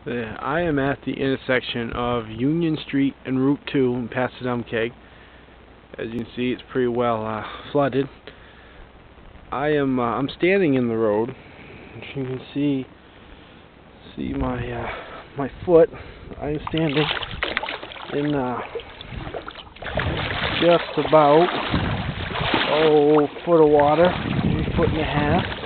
I am at the intersection of Union Street and Route 2 in passadumkeag. As you can see, it's pretty well flooded. I'm standing in the road. As you can see my foot. I'm standing in just about a foot of water, maybe a foot and a half.